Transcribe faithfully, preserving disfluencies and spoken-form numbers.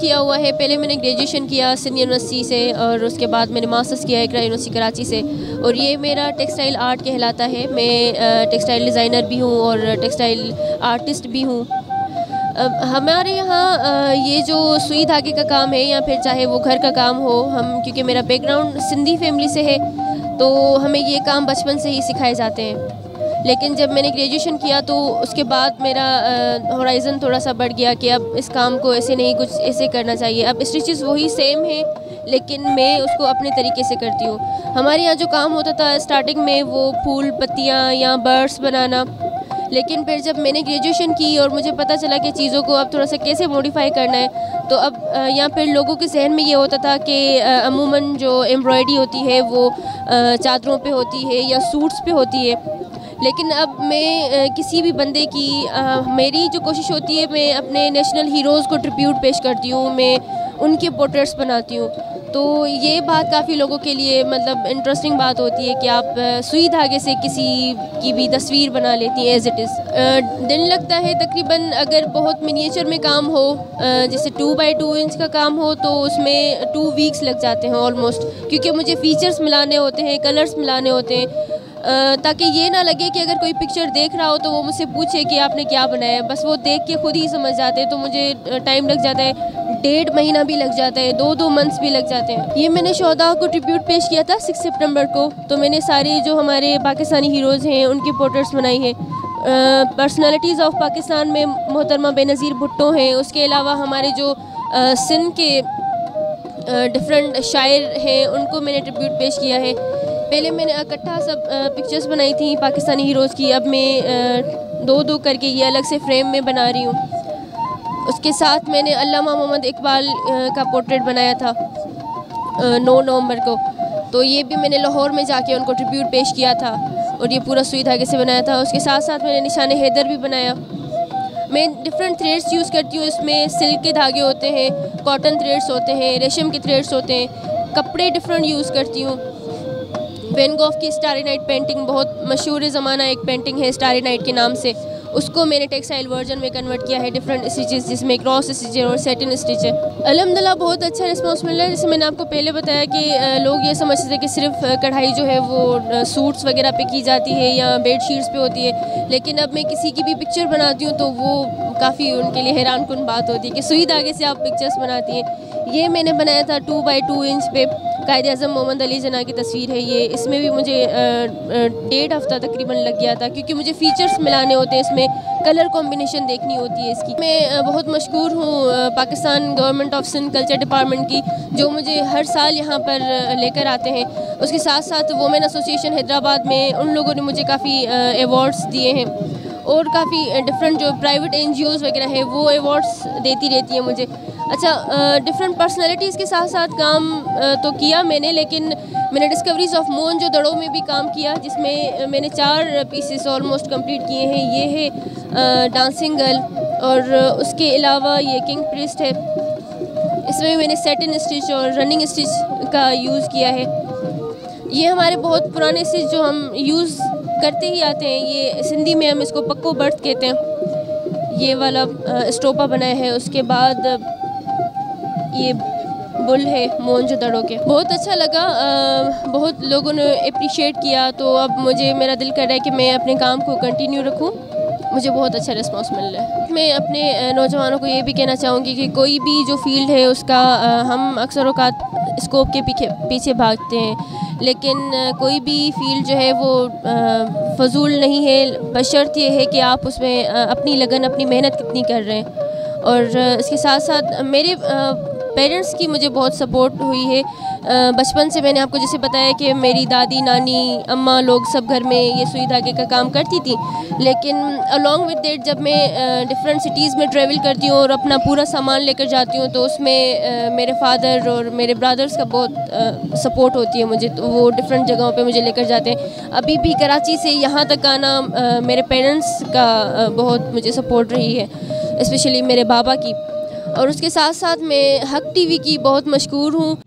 किया हुआ है। पहले मैंने ग्रेजुएशन किया सिंध यूनिवर्सिटी से और उसके बाद मैंने मास्टर्स किया इकरा यूनिवर्सिटी कराची से, और ये मेरा टेक्सटाइल आर्ट कहलाता है। मैं टेक्सटाइल डिज़ाइनर भी हूँ और टेक्सटाइल आर्टिस्ट भी हूँ। हमारे यहाँ ये जो सुई धागे का काम है या फिर चाहे वो घर का काम हो, हम क्योंकि मेरा बैकग्राउंड सिंधी फैमिली से है तो हमें ये काम बचपन से ही सिखाए जाते हैं। लेकिन जब मैंने ग्रेजुएशन किया तो उसके बाद मेरा होराइज़न थोड़ा सा बढ़ गया कि अब इस काम को ऐसे नहीं, कुछ ऐसे करना चाहिए। अब स्टिचेस वही सेम है लेकिन मैं उसको अपने तरीके से करती हूँ। हमारे यहाँ जो काम होता था स्टार्टिंग में वो फूल पत्तियाँ या बर्ड्स बनाना, लेकिन फिर जब मैंने ग्रेजुएशन की और मुझे पता चला कि चीज़ों को अब थोड़ा सा कैसे मॉडिफाई करना है, तो अब यहाँ पर लोगों के जहन में ये होता था कि अमूमन जो एम्ब्रॉयडरी होती है वो चादरों पे होती है या सूट्स पे होती है। लेकिन अब मैं किसी भी बंदे की आ, मेरी जो कोशिश होती है, मैं अपने नेशनल हीरोज़ को ट्रिब्यूट पेश करती हूँ, मैं उनके पोर्ट्रेट्स बनाती हूँ। तो ये बात काफ़ी लोगों के लिए मतलब इंटरेस्टिंग बात होती है कि आप सुई धागे से किसी की भी तस्वीर बना लेती हैं एज़ इट इज़। दिन लगता है तकरीबन, अगर बहुत मिनिएचर में काम हो जैसे टू बाई टू इंच का काम हो तो उसमें टू वीक्स लग जाते हैं ऑलमोस्ट, क्योंकि मुझे फ़ीचर्स मिलाने होते हैं, कलर्स मिलाने होते हैं, ताकि ये ना लगे कि अगर कोई पिक्चर देख रहा हो तो वो मुझसे पूछे कि आपने क्या बनाया है। बस वो देख के खुद ही समझ जाते हैं, तो मुझे टाइम लग जाता है, डेढ़ महीना भी लग जाता है, दो दो मंथ्स भी लग जाते हैं। ये मैंने शोधा को ट्रिब्यूट पेश किया था सिक्स सितंबर को, तो मैंने सारे जो हमारे पाकिस्तानी हीरोज़ हैं उनकी पोर्ट्रेट्स बनाई हैं। पर्सनालिटीज़ ऑफ पाकिस्तान में मोहतरमा बेनज़ीर भुट्टो हैं, उसके अलावा हमारे जो सिंध के डिफरेंट शायर हैं उनको मैंने ट्रिब्यूट पेश किया है। पहले मैंने इकट्ठा सब पिक्चर्स बनाई थी पाकिस्तानी हीरोज़ की, अब मैं दो दो करके ये अलग से फ्रेम में बना रही हूँ। उसके साथ मैंने अल्लामा मोहम्मद इकबाल का पोर्ट्रेट बनाया था नौ नवंबर को, तो ये भी मैंने लाहौर में जाके उनको ट्रिब्यूट पेश किया था और ये पूरा सुई धागे से बनाया था। उसके साथ साथ मैंने निशान हैदर भी बनाया। मैं डिफरेंट थ्रेड्स यूज़ करती हूँ, इसमें सिल्क के धागे होते हैं, कॉटन थ्रेड्स होते हैं, रेशम के थ्रेड्स होते हैं, कपड़े डिफरेंट यूज़ करती हूँ। वैन गॉग की स्टारी नाइट पेंटिंग बहुत मशहूर ज़माना एक पेंटिंग है स्टारी नाइट के नाम से, उसको मैंने टेक्सटाइल वर्जन में कन्वर्ट किया है, डिफरेंट स्टिचेस जिसमें क्रॉस स्टिच है और सेटिन स्टिच है। अल्हम्दुलिल्लाह बहुत अच्छा रिस्पांस मिल रहा है। जैसे मैंने आपको पहले बताया कि लोग ये समझते थे कि सिर्फ कढ़ाई जो है वो सूट्स वगैरह पे की जाती है या बेड शीट्स पे होती है, लेकिन अब मैं किसी की भी पिक्चर बनाती हूँ तो वो काफ़ी उनके लिए हैरान कुन बात होती है कि सुई धागे से आप पिक्चर्स बनाती हैं। ये मैंने बनाया था टू बाई टू इंच पे, कायद आज़म मोहम्मद अली जना की तस्वीर है ये। इसमें भी मुझे डेढ़ हफ्ता तकरीबन लग गया था, क्योंकि मुझे फ़ीचर्स मिलाने होते हैं, इसमें कलर कॉम्बिनेशन देखनी होती है इसकी। मैं बहुत मशहूर हूँ Pakistan government of Sindh culture department की, जो मुझे हर साल यहाँ पर लेकर आते हैं। उसके साथ साथ वुमेन एसोसिएशन हैदराबाद में उन लोगों ने मुझे काफ़ी अवार्ड्स दिए हैं, और काफ़ी डिफरेंट जो प्राइवेट एन जी ओज़ वगैरह है वो अवार्ड्स देती रहती है मुझे। अच्छा, डिफरेंट पर्सनालिटीज़ के साथ साथ काम तो किया मैंने, लेकिन मैंने डिस्कवरीज़ ऑफ मोन जो दड़ों में भी काम किया, जिसमें मैंने चार पीसेस ऑलमोस्ट कंप्लीट किए हैं। ये है डांसिंग गर्ल, और उसके अलावा ये किंग प्रिस्ट है, इसमें मैंने सेटिन स्टिच और रनिंग स्टिच का यूज़ किया है। ये हमारे बहुत पुराने स्टिच जो हम यूज़ करते ही आते हैं, ये सिंधी में हम इसको पक्को बर्थ कहते हैं। ये वाला स्टोपा बनाया है, उसके बाद ये बुल है मोहनजो दड़ो के। बहुत अच्छा लगा, आ, बहुत लोगों ने अप्रिशिएट किया, तो अब मुझे मेरा दिल कर रहा है कि मैं अपने काम को कंटिन्यू रखूं। मुझे बहुत अच्छा रिस्पांस मिल रहा है। मैं अपने नौजवानों को ये भी कहना चाहूँगी कि कोई भी जो फील्ड है उसका आ, हम अक्सर औकात स्कोप के पीछे पीछे भागते हैं, लेकिन कोई भी फील्ड जो है वो फजूल नहीं है, बशर्त ये है कि आप उसमें अपनी लगन अपनी मेहनत कितनी कर रहे हैं। और इसके साथ साथ मेरे पेरेंट्स की मुझे बहुत सपोर्ट हुई है। बचपन से मैंने आपको जैसे बताया कि मेरी दादी नानी अम्मा लोग सब घर में ये सुई धागे का काम करती थी, लेकिन अलॉन्ग विद दैट जब मैं डिफरेंट सिटीज़ में ट्रैवल करती हूँ और अपना पूरा सामान लेकर जाती हूँ, तो उसमें मेरे फादर और मेरे ब्रदर्स का बहुत सपोर्ट होती है मुझे, तो वो डिफरेंट जगहों पे मुझे लेकर जाते हैं। अभी भी कराची से यहाँ तक आना मेरे पेरेंट्स का बहुत मुझे सपोर्ट रही है, स्पेशली मेरे बाबा की। और उसके साथ साथ मैं हक टीवी की बहुत मशहूर हूँ।